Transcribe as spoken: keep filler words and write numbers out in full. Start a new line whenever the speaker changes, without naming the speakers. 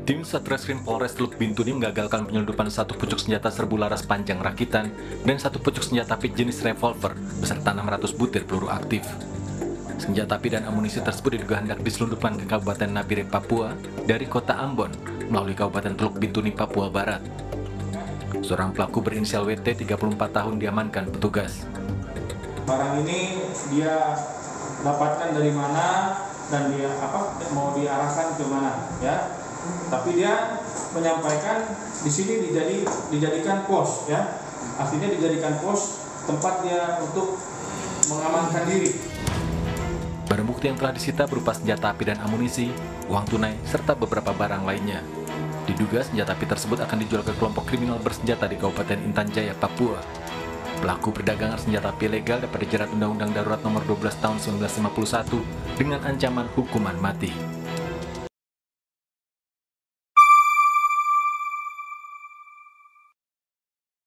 Tim Satreskrim Polres Teluk Bintuni menggagalkan penyelundupan satu pucuk senjata serbu laras panjang rakitan dan satu pucuk senjata api jenis revolver beserta enam ratus butir peluru aktif. Senjata api dan amunisi tersebut diduga hendak diselundupkan ke Kabupaten Nabire, Papua dari kota Ambon melalui Kabupaten Teluk Bintuni, Papua Barat. Seorang pelaku berinisial W T, tiga puluh empat tahun, diamankan petugas.
Barang ini dia dapatkan dari mana dan dia apa mau diarahkan ke mana, ya? Tapi dia menyampaikan di sini dijadi, dijadikan pos, ya. Artinya dijadikan pos tempat dia untuk mengamankan diri.
Barang bukti yang telah disita berupa senjata api dan amunisi, uang tunai, serta beberapa barang lainnya. Diduga senjata api tersebut akan dijual ke kelompok kriminal bersenjata di Kabupaten Intan Jaya, Papua. Pelaku perdagangan senjata api ilegal dapat dijerat Undang-Undang Darurat Nomor dua belas Tahun seribu sembilan ratus lima puluh satu dengan ancaman hukuman mati.